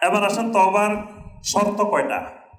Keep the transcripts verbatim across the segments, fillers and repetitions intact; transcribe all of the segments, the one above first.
এবার আসেন তওবার শর্ত কয়টা।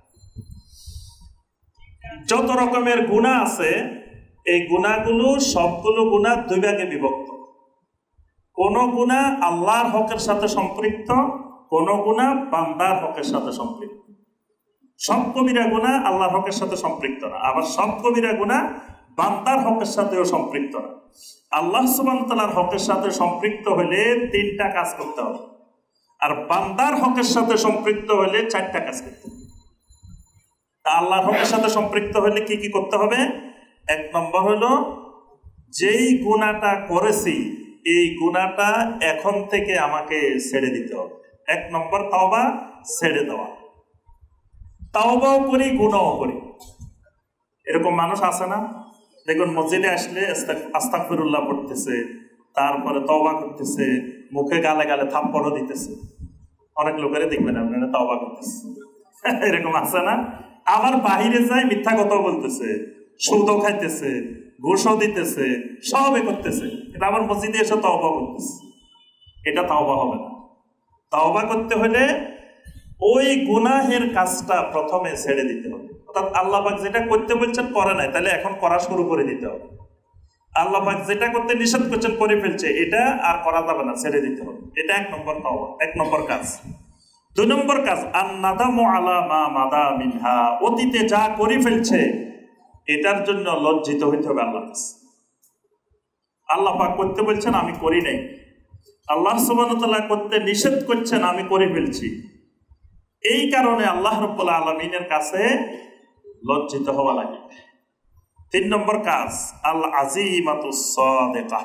যত রকমের গুনাহ আছে এই গুনাহগুলো সবগুলো গুনাহ দুই ভাগে বিভক্ত। কোন গুনাহ আল্লাহর হকের সাথে সম্পৃক্ত, কোন গুনাহ বান্দার হকের সাথে সম্পৃক্ত। সব কবিরা গুনাহ আল্লাহর হকের সাথে সম্পৃক্ত না, আবার সব কবিরা গুনাহ বান্দার হকের সাথেও সম্পৃক্ত না। আল্লাহ সুবহানাহু ওয়া তাআলার হকের সাথে সম্পৃক্ত হলে তিনটা কাজ করতে হবে, আর বান্দার হকের সাথে সম্পৃক্ত হলে চারটা কাজ করতে হবে। আল্লাহর হকের সাথে সম্পৃক্ত হলে কি কি করতে হবে? এক নম্বর হলো যেই গুনাহটা করেছি এই গুনাহটা এখন থেকে আমাকে ছেড়ে দিতে হবে। এক নম্বর তওবা, ছেড়ে দেওয়া। তওবাও করি, গুনাহও করি। এরকম মানুষ আছে না? দেখুন মসজিদে আসলে আস্তাগফিরুল্লাহ পড়তেছে, তারপরে তওবা করতেছে, মুখে গালে গালে থাপ্পড়ও দিতেছে। অনেক লোকেরা দেখবেন আপনারা তওবা করতেছে, এরকম আছে না? আবার বাহিরে যায় মিথ্যা কথা বলতেছে, সুদও খাইতেছে, ঘুষও দিতেছে, সবই করতেছে, এটা আবার মসজিদে এসে তওবা করতেছে। এটা তওবা হবে না। তওবা করতে হলে ওই গুনাহের কাজটা প্রথমে ছেড়ে দিতে হবে। অর্থাৎ আল্লাহ পাক যেটা করতে বলছেন করে নাই, তাহলে এখন করা শুরু করে দিতে হবে। আল্লাহ পাক যেটা করতে নিষেধ করছেন করে ফেলছে, এটা আর করা যাবে না, ছেড়ে দিতে হবে। এটা এক নম্বর তওবা, এক নম্বর কাজ। দুই নম্বর কাজ আন-নাদামু আলা মা মাদা মিনহা, অতীতে যা করে ফেলছে এটার জন্য লজ্জিত হইতে হবে আল্লাহর কাছে। আল্লাহ পাক করতে বলছেন আমি করি নাই, আল্লাহ সুবহানাহু ওয়া তাআলা করতে নিষেধ করছেন আমি করে ফেলছি, এই কারণে আল্লাহ রাব্বুল আলামিনের কাছে লজ্জিত হওয়া লাগে। তিন নম্বর কাজ আল আজিমাতুস সাদিকা,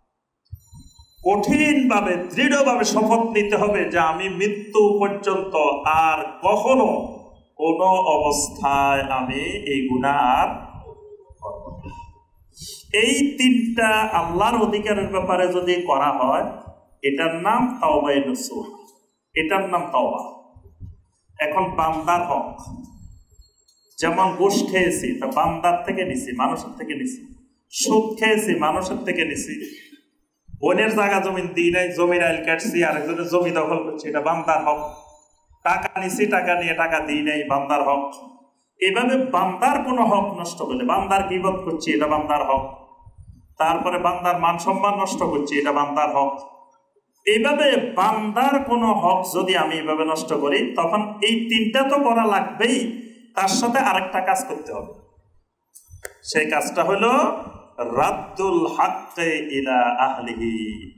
কঠিনভাবে দৃঢ়ভাবে শপথ নিতে হবে যে আমি মৃত্যু পর্যন্ত আর কখনো কোন অবস্থায় আমি এই গুনাহ আর করব না। এই তিনটা আল্লাহর অধিকারের ব্যাপারে যদি করা হয় এটার নাম তাওবায়ে নসুহ, এটার নাম তাওবা। এখন বান্দার হক, যেমন ঘুষ খেয়েছি তা বান্দার থেকে নিছি, মানুষের থেকে নিছি। সুদ খেয়েছি মানুষের থেকে নিছি। বোনের জায়গা জমিন দিই নাই, জমির আইল কাটছি, আরেকজনের জমি দখল করছি, এটা বান্দার হক। টাকা নিছি, টাকা নিয়ে টাকা দিই নাই, বান্দার হক। এভাবে বান্দার কোনো হক নষ্ট করলে, বান্দার গীবত করছি, এটা বান্দার হক। তারপরে বান্দার মান সম্মান নষ্ট করছি, এটা বান্দার হক। এইভাবে বান্দার কোনো হক যদি আমি এইভাবে নষ্ট করি তখন এই তিনটা তো করা লাগবেই, তার সাথে আরেকটা কাজ করতে হবে। সেই কাজটা হলো রাদ্দুল হাক্কে ইলা আহলিহি,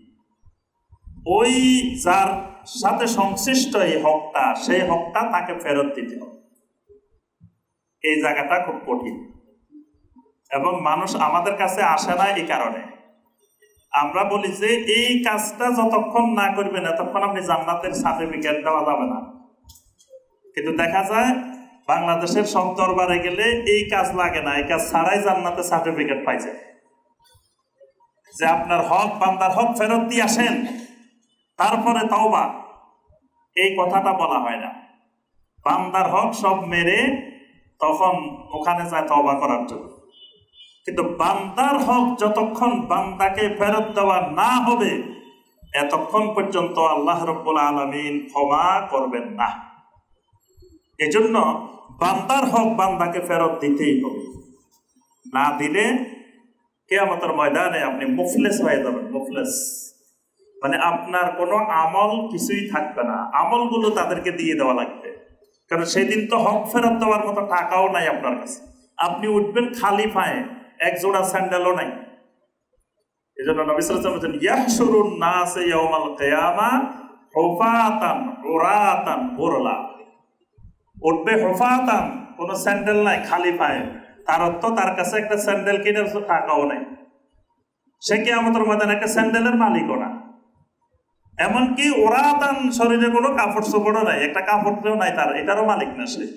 ওই যার সাথে সংশ্লিষ্ট এই হকটা, সেই হকটা তাকে ফেরত দিতে হবে। এই জায়গাটা খুব কঠিন এবং মানুষ আমাদের কাছে আসে না। এই কারণে আমরা বলি যে এই কাজটা যতক্ষণ না করবেন ততক্ষণ আপনি জান্নাতের সার্টিফিকেট দেওয়া যাবে না। কিন্তু দেখা যায় বাংলাদেশের সব দরবারে গেলে এই কাজ লাগে না, এই কাজ ছাড়াই জান্নাতের সার্টিফিকেট পাইছে যে আপনার হক, বান্দার হক ফেরত দিয়ে আসেন, তারপরে তাওবা। এই কথাটা বলা হয় না। বান্দার হক সব মেরে তখন ওখানে যায় তওবা করার জন্য। কিন্তু বান্দার হক যতক্ষণ বান্দাকে ফেরত দেওয়া না হবে এতক্ষণ পর্যন্ত আল্লাহ রাব্বুল আলামিন ক্ষমা করবেন না। এজন্য বান্দার হক বান্দাকে ফেরত দিতেই হবে, না দিলে কিয়ামতের ময়দানে আপনি মুফলিস হয়ে যাবেন। মুফলিস মানে আপনার কোনো আমল কিছুই থাকবে না, আমলগুলো তাদেরকে দিয়ে দেওয়া লাগবে। কারণ সেদিন তো হক ফেরত দেওয়ার মতো টাকাও নাই আপনার কাছে। আপনি উঠবেন খালি পায়ে, এক জোড়া স্যান্ডেলও নাই। এই জন্য নবী সাল্লাল্লাহু আলাইহি ওয়াসাল্লাম বলেন ইয়াহশুরুন নাস ইয়াউমাল কিয়ামা হুফাতান উরাতান গুরলা। উঠবে হুফাতান, কোনো স্যান্ডেল নাই, খালি পায়ে। তার অর্থ তার কাছে একটা স্যান্ডেল কেনার টাকাও নাই। সে কিয়ামতের ময়দানে একটা স্যান্ডেলের মালিকও না। এমনকি উরাতান, শরীরে কোনো কাপড় চোপড়ও নাই, একটা কাপড়ও নাই তার, এটারও মালিক না সে।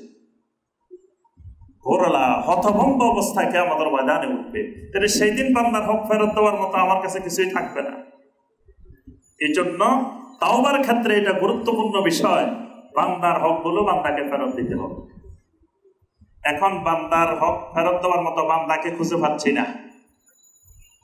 ঘোরলা, হতভম্ব অবস্থায় কিয়ামতের ময়দানে উঠবে। তাহলে সেই দিন বান্দার হক ফেরত দেওয়ার মতো আমার কাছে কিছুই থাকবে না। এই জন্য তাওবার ক্ষেত্রে এটা গুরুত্বপূর্ণ বিষয়, বান্দার হকগুলো বান্দাকে ফেরত দিতে হবে। এখন বান্দার হক ফেরত দেওয়ার মতো বান্দাকে খুঁজে পাচ্ছি না।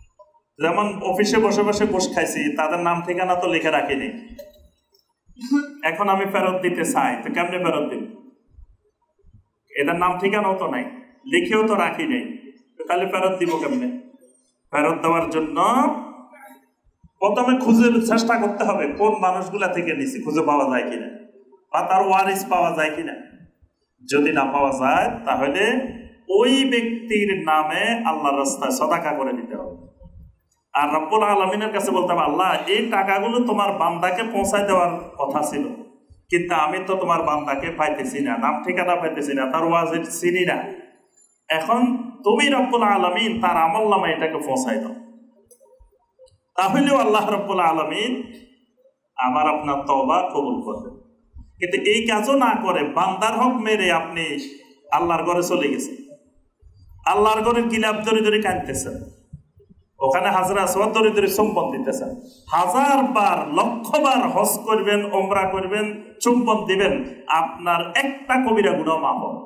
যেমন অফিসে বসে বসে ঘুষ খাইছি, তাদের নাম ঠিকানা তো লিখে রাখিনি। এখন আমি ফেরত দিতে চাই, তো কেমনে ফেরত দিব? এদের নাম ঠিকানাও তো নাই, লিখেও তো রাখি নেই, তাহলে ফেরত দিব কেমনে? ফেরত দেওয়ার জন্য প্রথমে খুঁজে চেষ্টা করতে হবে কোন মানুষগুলা থেকে নিছি, খুঁজে পাওয়া যায় কিনা, বা তার ওয়ারিস পাওয়া যায় কিনা। যদি না পাওয়া যায় তাহলে ওই ব্যক্তির নামে আল্লাহর রাস্তায় সাদাকা করে দিতে হবে। আর রব্বুল আলামিনের কাছে বলতে হবে, আল্লাহ এই টাকাগুলো তোমার বান্দাকে পৌঁছায় দেওয়ার কথা ছিল, কিন্তু আমি তো তোমার বান্দাকে পাইতেছি না, নাম ঠিকানা পাইতেছি না, তার ওয়াজ চিনি না। এখন তুমি রব্বুল আলামিন তার আমল নামে এটাকে পৌঁছাই দাও, তাহলেও আল্লাহ রব্বুল আলামিন আমার আপনার তওবা কবুল করবেন। কিন্তু এই কাজও না করে বান্দার হক মেরে আপনি আল্লাহর ঘরে চলে গেছেন, আল্লাহর ঘরের গিলাপ ধরে ধরে কাঁদতেছেন, ওখানে হাজরা আসওয়াদ ধরে ধরে চুম্বন দিতেছেন, হাজার বার লক্ষ বার হজ করবেন, ওমরা করবেন, চুম্বন দিবেন, আপনার একটা কবিরা গুনাহ মাফ হবে।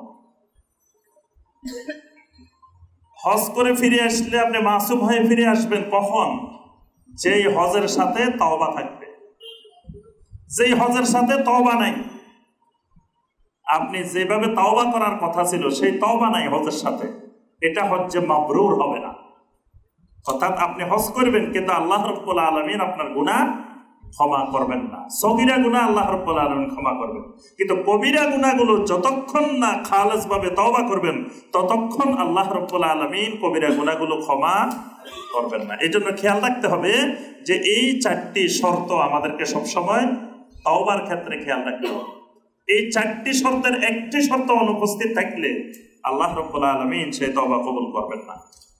হজ করে ফিরে আসলে আপনি মাসুম হয়ে ফিরে আসবেন কখন? যেই হজের সাথে তওবা থাকবে। যেই হজের সাথে তওবা নাই, আপনি যেভাবে তওবা করার কথা ছিল সেই তওবা নাই হজের সাথে, এটা হজ্জে মাবরুর হবে না। অর্থাৎ আপনি হজ করবেন কিন্তু আল্লাহ রাব্বুল আলামিন আপনার গুনাহ ক্ষমা করবেন না। সগীরা গুনাহ আল্লাহ রাব্বুল আলামিন ক্ষমা করবেন, কিন্তু কবিরা গুনাহগুলো যতক্ষণ না খালেস ভাবে তওবা করবেন ততক্ষণ আল্লাহ রাব্বুল আলামিন কবিরা গুনাহগুলো ক্ষমা করবেন না। এই জন্য খেয়াল রাখতে হবে যে এই চারটি শর্ত আমাদেরকে সবসময় তওবার ক্ষেত্রে খেয়াল রাখতে হবে। এই চারটি শর্তের একটি শর্ত অনুপস্থিত থাকলে আল্লাহ রাব্বুল আলামিন সেই তওবা কবুল করবেন না।